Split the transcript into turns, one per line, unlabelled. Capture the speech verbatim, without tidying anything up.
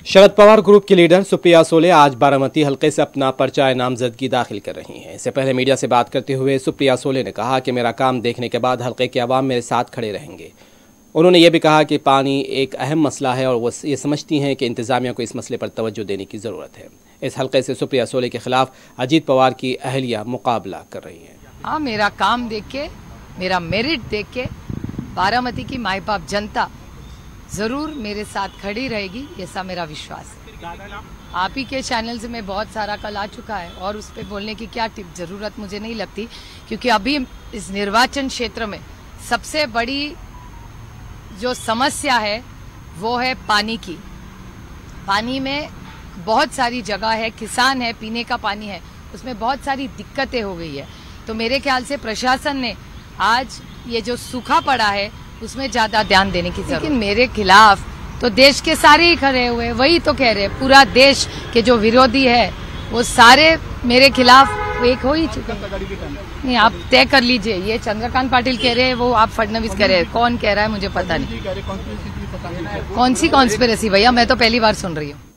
शरद Pawar group की leader Supriya Sule आज बारामती हलके से अपना पर्चा नामजदगी दाखिल कर रही हैं। इससे पहले मीडिया से बात करते हुए सुप्रिया सोले ने कहा कि मेरा काम देखने के बाद हलके के अवाम मेरे साथ खड़े रहेंगे। उन्होंने ये भी कहा कि पानी एक अहम मसला है और वो ये समझती हैं कि इंतजामिया को इस मसले पर तवज्जो देने की ज़रूरत है। इस हलके से सुप्रिया सोले के खिलाफ अजीत पवार की अहलिया मुकाबला कर रही हैं।
हाँ, मेरा काम देख के, मेरा मेरिट देख के बारामती की माई बाप जनता जरूर मेरे साथ खड़ी रहेगी, ऐसा मेरा विश्वास है। आप ही के चैनल से मैं बहुत सारा कल आ चुका है और उस पर बोलने की क्या टिप जरूरत मुझे नहीं लगती, क्योंकि अभी इस निर्वाचन क्षेत्र में सबसे बड़ी जो समस्या है वो है पानी की। पानी में बहुत सारी जगह है, किसान है, पीने का पानी है, उसमें बहुत सारी दिक्कतें हो गई है। तो मेरे ख्याल से प्रशासन ने आज ये जो सूखा पड़ा है उसमें ज्यादा ध्यान देने की जरूरत है। लेकिन मेरे खिलाफ तो देश के सारे ही खड़े हुए, वही तो कह रहे हैं, पूरा देश के जो विरोधी है वो सारे मेरे खिलाफ एक हो ही चुके हैं। नहीं, आप तय कर लीजिए, ये चंद्रकांत पाटिल कह रहे हैं, वो आप फडणवीस कह रहे हैं, कौन कह रहा है मुझे पता नहीं। कौन सी कॉन्स्पिरेसी भैया, मैं तो पहली बार सुन रही हूँ।